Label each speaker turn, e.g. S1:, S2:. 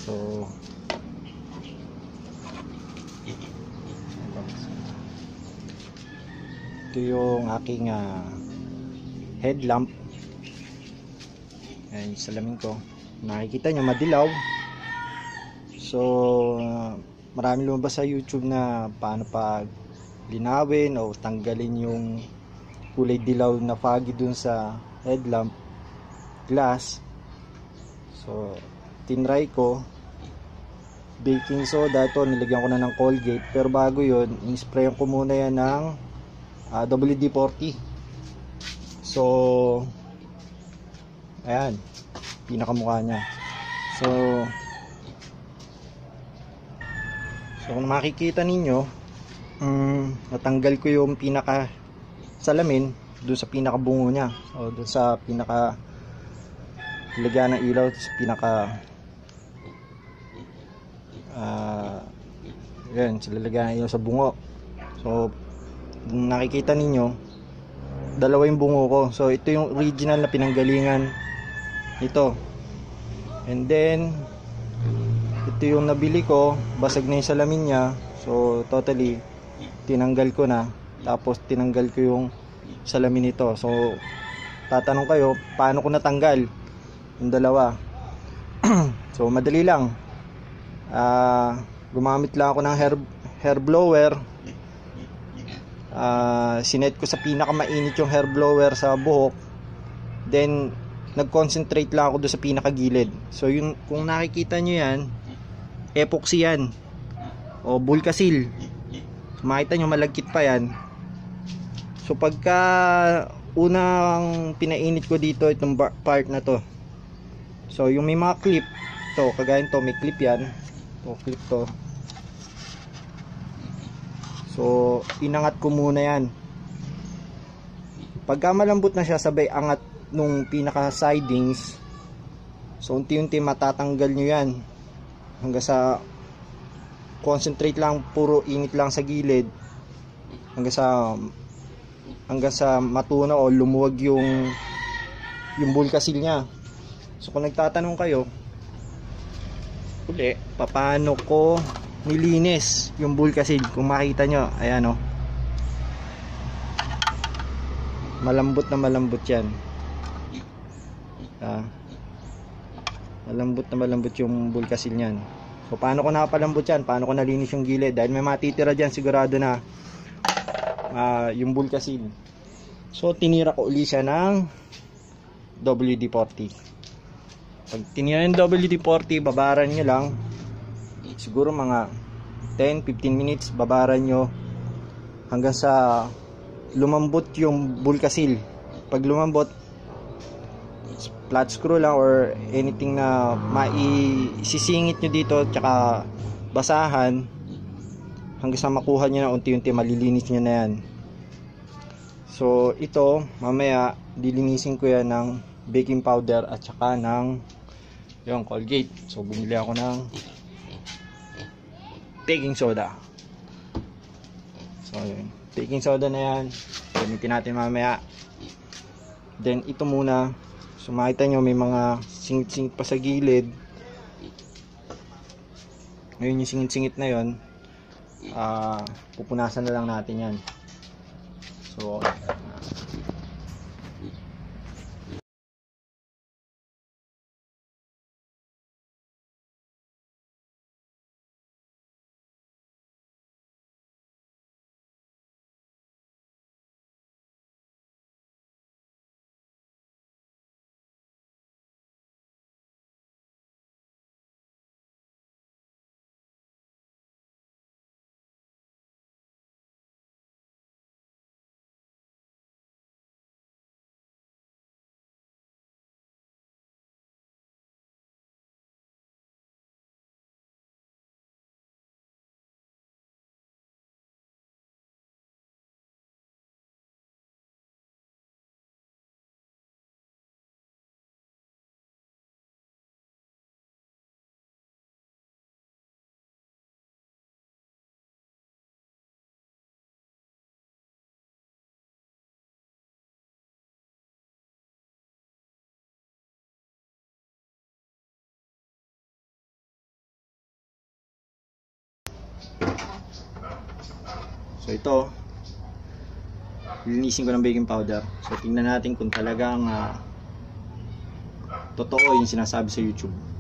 S1: So ito yung aking headlamp. Ayan yung salamin ko, nakikita nyo madilaw. So maraming lumabas sa YouTube na paano pa linawin o tanggalin yung kulay dilaw na foggy dun sa headlamp glass. So tinry ko, baking soda ito, nilagyan ko na ng Colgate, pero bago yun in-sprayan ko muna yan ng WD-40. So ayan, pinakamukha nya. So kung makikita ninyo, natanggal ko yung pinaka salamin doon sa pinaka bungo nya, o doon sa pinaka lagyan ng ilaw, sa pinaka yan, sa lalagyan ng ilaw sa bungo. So kung nakikita ninyo, dalawa yung bungo ko. So ito yung original na pinanggalingan ito, and then ito yung nabili ko, basag na yung salamin nya. So totally tinanggal ko na, tapos tinanggal ko yung salamin nito. So tatanong kayo, paano ko natanggal yung dalawa? So madali lang, gumamit lang ako ng hair blower. Sinet ko sa pinakamainit yung hair blower sa buhok, then nag-concentrate lang ako doon sa pinakagilid. So yun, kung nakikita nyo yan, epoxy yan o Bulkasil. So makita nyo malagkit pa yan. So pagka unang pinainit ko dito itong part na to, so yung may mga clip to, kagaya to, may clip yan to, clip to. So inangat ko muna yan. Pagka malambot na siya, sabay angat nung pinaka sidings. So unti-unti matatanggal nyo yan hanggang sa concentrate lang, puro init lang sa gilid, hanggang sa matunaw o lumuwag yung Bulkasil nya. So kung nagtatanong kayo uli, paano ko nilinis yung Bulkasil, kung makita nyo, ayan o, malambot na malambot yan. Malambot na malambot yung Bulkasil nyan. So paano ko nakapalambot yan, paano ko nalinis yung gilid, dahil may matitira dyan sigurado na yung Bulkasil. So tinira ko uli siya ng WD-40. Pag tinira yung WD-40, babaran nyo lang siguro mga 10-15 minutes, babaran nyo hanggang sa lumambot yung Bulkasil. Pag lumambot, flat screw lang or anything na maisisingit nyo dito, tsaka basahan hanggang sa makuha nyo na unti-unti, malilinis nyo na yan. So ito, mamaya dilinisin ko yan ng baking powder at saka ng yung Colgate. So bumili ako ng baking soda. So yun, baking soda na yan, gamitin natin mamaya. Then ito muna, so makita nyo may mga singit-singit pa sa gilid. Ngayon yung singit-singit na yun, pupunasan na lang natin yan. So So ito, linisin ko ng baking powder. So tingnan natin kung talagang totoo yung sinasabi sa YouTube.